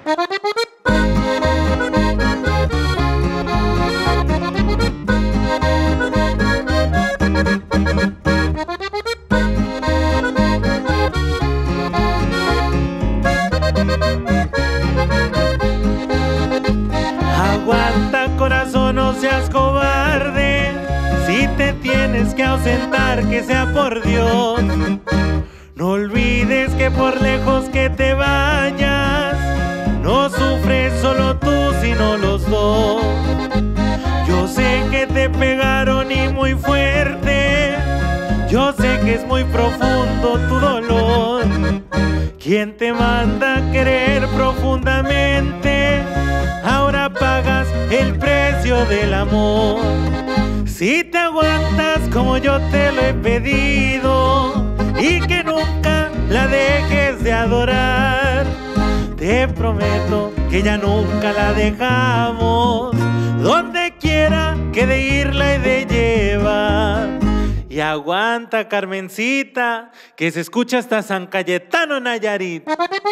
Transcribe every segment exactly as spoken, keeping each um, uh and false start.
Aguanta, corazón, no seas cobarde. Si te tienes que ausentar, que sea por Dios. No olvides que por lejos que te vayas, no sufres solo tú, sino los dos. Yo sé que te pegaron y muy fuerte, yo sé que es muy profundo tu dolor. ¿Quién te manda a querer profundamente? Ahora pagas el precio del amor. Si te aguantas como yo te lo he pedido y que nunca la dejes de adorar, te prometo que ya nunca la dejamos. Donde quiera que de irla he de llevar. Y aguanta, Carmencita, que se escucha hasta San Cayetano, Nayarit.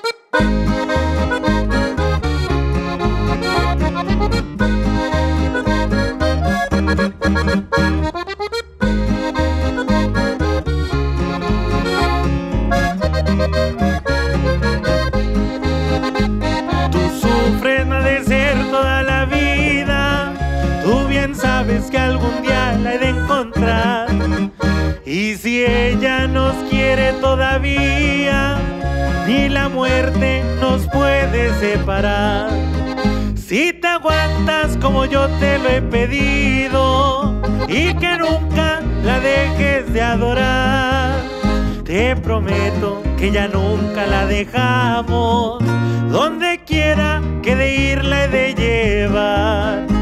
Tú sufres, no ha de ser toda la vida. Tú bien sabes que algún día la he de encontrar. Y si ella nos quiere todavía, ni la muerte nos puede separar. Si te aguantas como yo te lo he pedido y que nunca la dejes de adorar, te prometo que ya nunca la dejamos. Donde quiera que de irla he de llevar.